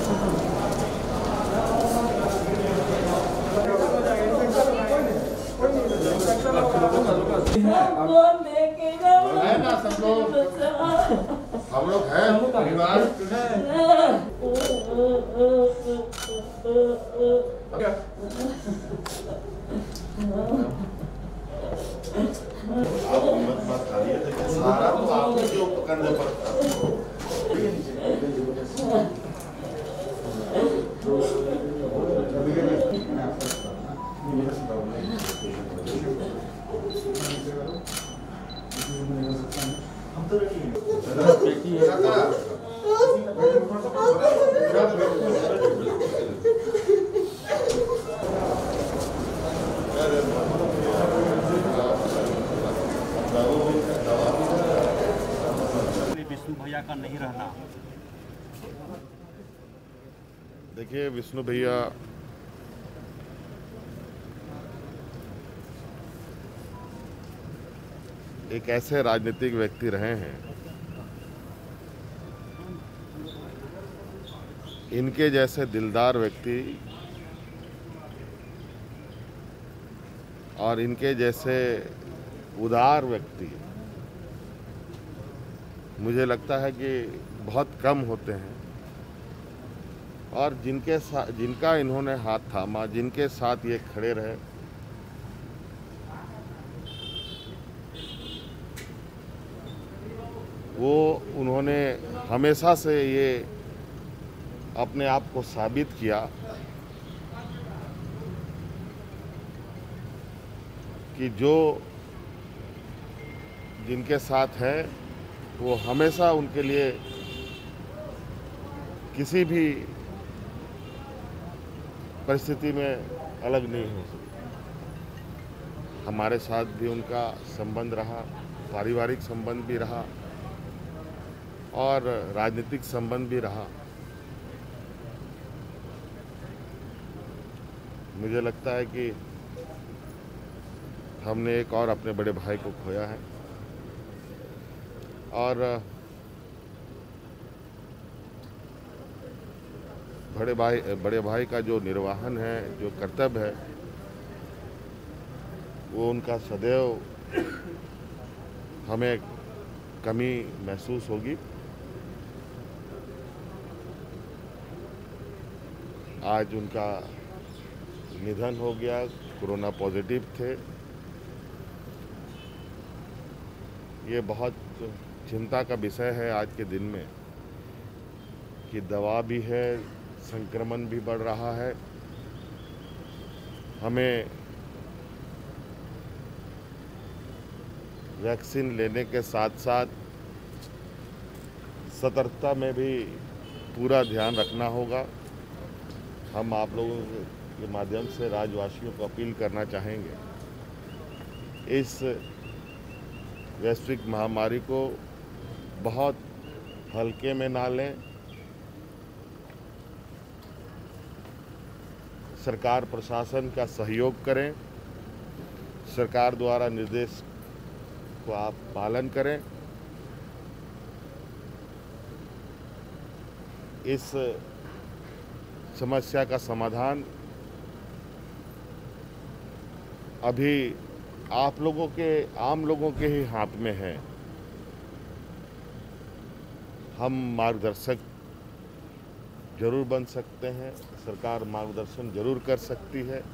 है ना हम लोग हैं परिवार। आप हिम्मत मत हारिए, सारा तो आपके जो कंधे पर विष्णु भैया का नहीं रहना। देखिए, विष्णु भैया एक ऐसे राजनीतिक व्यक्ति रहे हैं, इनके जैसे दिलदार व्यक्ति और इनके जैसे उदार व्यक्ति मुझे लगता है कि बहुत कम होते हैं। और जिनका इन्होंने हाथ थामा, जिनके साथ ये खड़े रहे, वो उन्होंने हमेशा से ये अपने आप को साबित किया कि जो जिनके साथ है वो हमेशा उनके लिए किसी भी परिस्थिति में अलग नहीं हो सकती। हमारे साथ भी उनका संबंध रहा, पारिवारिक संबंध भी रहा और राजनीतिक संबंध भी रहा। मुझे लगता है कि हमने एक और अपने बड़े भाई को खोया है और बड़े भाई का जो निर्वहन है, जो कर्तव्य है, वो उनका सदैव हमें कमी महसूस होगी। आज उनका निधन हो गया, कोरोना पॉजिटिव थे। ये बहुत चिंता का विषय है आज के दिन में कि दवा भी है, संक्रमण भी बढ़ रहा है। हमें वैक्सीन लेने के साथ साथ सतर्कता में भी पूरा ध्यान रखना होगा। हम आप लोगों के माध्यम से राज्यवासियों को अपील करना चाहेंगे, इस वैश्विक महामारी को बहुत हल्के में ना लें। सरकार प्रशासन का सहयोग करें, सरकार द्वारा निर्देश को आप पालन करें। इस समस्या का समाधान अभी आप लोगों के, आम लोगों के ही हाथ में है। हम मार्गदर्शक जरूर बन सकते हैं, सरकार मार्गदर्शन जरूर कर सकती है,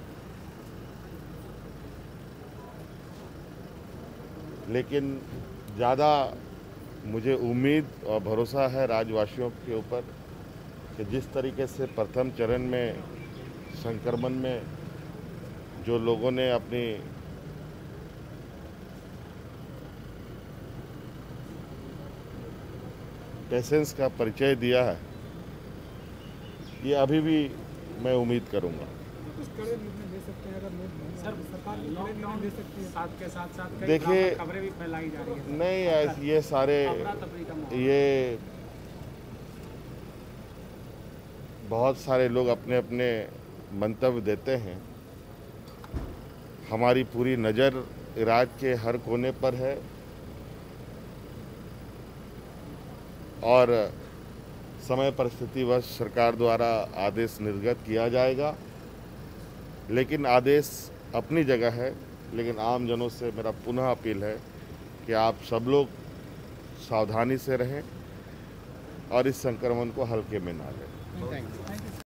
लेकिन ज़्यादा मुझे उम्मीद और भरोसा है राज्यवासियों के ऊपर कि जिस तरीके से प्रथम चरण में संक्रमण में जो लोगों ने अपनी पेशेंस का परिचय दिया है, ये अभी भी मैं उम्मीद करूंगा। देखिए, खबरें भी फैलाई जा रही है। नहीं, ये सारे ये बहुत सारे लोग अपने अपने मंतव्य देते हैं। हमारी पूरी नज़र राज्य के हर कोने पर है और समय परिस्थितिवश सरकार द्वारा आदेश निर्गत किया जाएगा। लेकिन आदेश अपनी जगह है, लेकिन आम जनों से मेरा पुनः अपील है कि आप सब लोग सावधानी से रहें और इस संक्रमण को हल्के में ना लें।